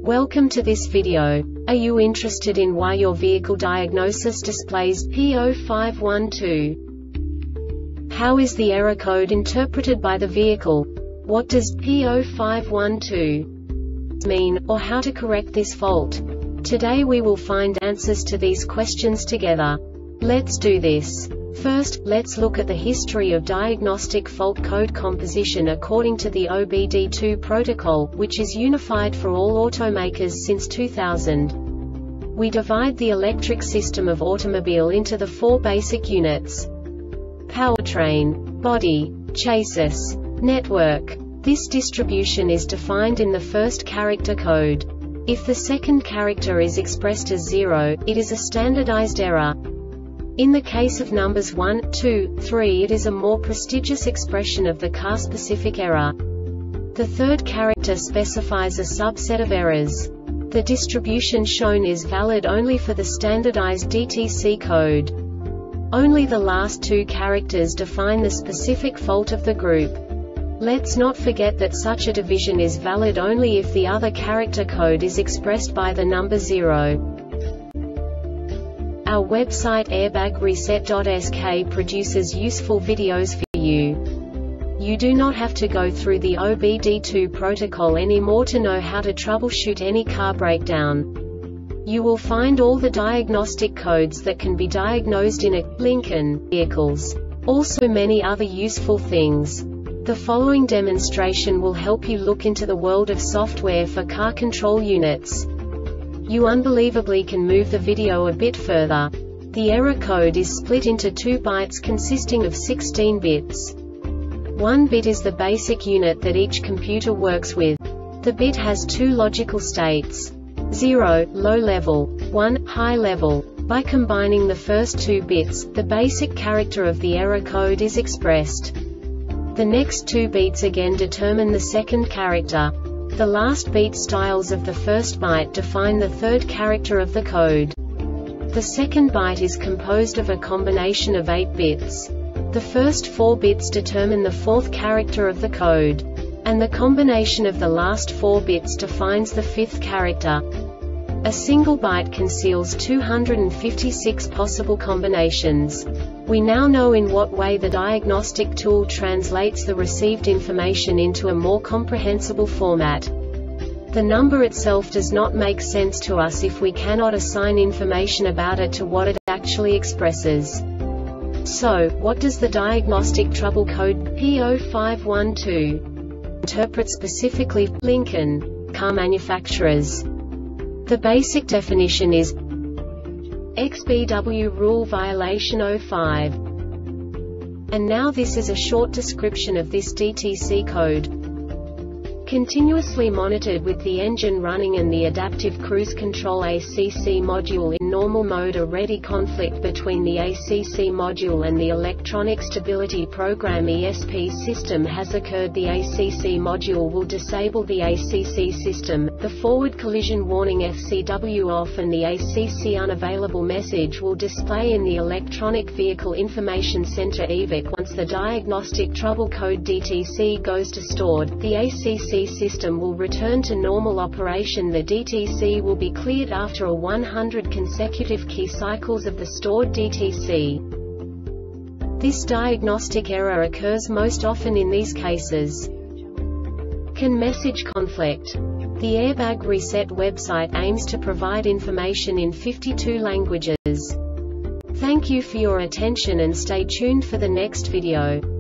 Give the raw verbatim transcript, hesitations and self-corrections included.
Welcome to this video. Are you interested in why your vehicle diagnosis displays P zero five one two? How is the error code interpreted by the vehicle? What does P zero five one two mean, or how to correct this fault? Today we will find answers to these questions together. Let's do this. First, let's look at the history of diagnostic fault code composition according to the O B D two protocol, which is unified for all automakers since two thousand. We divide the electric system of automobile into the four basic units: powertrain, body, chassis, network. This distribution is defined in the first character code. If the second character is expressed as zero, it is a standardized error. In the case of numbers one, two, three, it is a more prestigious expression of the car-specific error. The third character specifies a subset of errors. The distribution shown is valid only for the standardized D T C code. Only the last two characters define the specific fault of the group. Let's not forget that such a division is valid only if the other character code is expressed by the number zero. Our website airbag reset dot S K produces useful videos for you. You do not have to go through the O B D two protocol anymore to know how to troubleshoot any car breakdown. You will find all the diagnostic codes that can be diagnosed in a Lincoln vehicles. Also many other useful things. The following demonstration will help you look into the world of software for car control units. You unbelievably can move the video a bit further. The error code is split into two bytes consisting of sixteen bits. One bit is the basic unit that each computer works with. The bit has two logical states: zero, low level, one, high level. By combining the first two bits, the basic character of the error code is expressed. The next two beats again determine the second character. The last beat styles of the first byte define the third character of the code. The second byte is composed of a combination of eight bits. The first four bits determine the fourth character of the code. And the combination of the last four bits defines the fifth character. A single byte conceals two hundred fifty-six possible combinations. We now know in what way the diagnostic tool translates the received information into a more comprehensible format. The number itself does not make sense to us if we cannot assign information about it to what it actually expresses. So, what does the diagnostic trouble code P zero five one two interpret specifically for Lincoln car manufacturers? The basic definition is X B W rule violation zero five. And now this is a short description of this D T C code. Continuously monitored with the engine running and the adaptive cruise control A C C module in normal mode, a ready conflict between the A C C module and the electronic stability program E S P system has occurred. The A C C module will disable the A C C system, the forward collision warning F C W off, and the A C C unavailable message will display in the Electronic Vehicle Information Center E V I C. Once the diagnostic trouble code D T C goes to stored, the A C C system will return to normal operation. The D T C will be cleared after a one hundred consecutive key cycles of the stored D T C. This diagnostic error occurs most often in these cases. Can message conflict? The Airbag Reset website aims to provide information in fifty-two languages. Thank you for your attention and stay tuned for the next video.